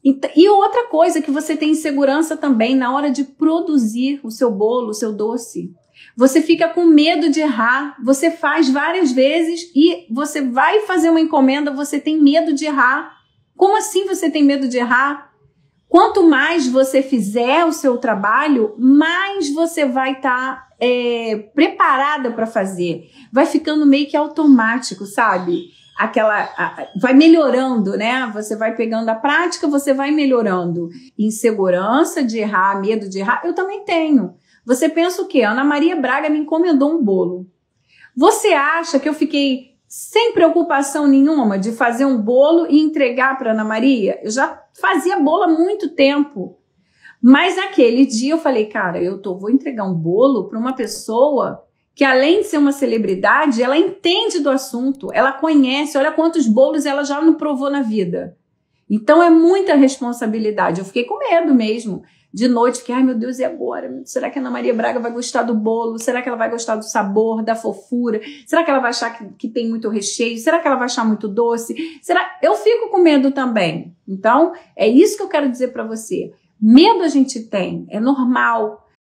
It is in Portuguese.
E outra coisa que você tem insegurança também na hora de produzir o seu bolo, o seu doce. Você fica com medo de errar, você faz várias vezes e você vai fazer uma encomenda, você tem medo de errar. Como assim você tem medo de errar? Quanto mais você fizer o seu trabalho, mais você vai estar preparada para fazer. Vai ficando meio que automático, sabe? Vai melhorando, né? Você vai pegando a prática, você vai melhorando. Insegurança de errar, medo de errar, eu também tenho. Você pensa o quê? Ana Maria Braga me encomendou um bolo. Você acha que eu fiquei sem preocupação nenhuma de fazer um bolo e entregar para Ana Maria? Eu já fazia bolo há muito tempo. Mas naquele dia eu falei, cara, vou entregar um bolo para uma pessoa que, além de ser uma celebridade, ela entende do assunto, ela conhece, olha quantos bolos ela já não provou na vida. Então é muita responsabilidade. Eu fiquei com medo mesmo. De noite, fiquei, ai meu Deus, e agora? Será que a Ana Maria Braga vai gostar do bolo? Será que ela vai gostar do sabor, da fofura? Será que ela vai achar que tem muito recheio? Será que ela vai achar muito doce? Eu fico com medo também. Então, é isso que eu quero dizer para você. Medo a gente tem, é normal.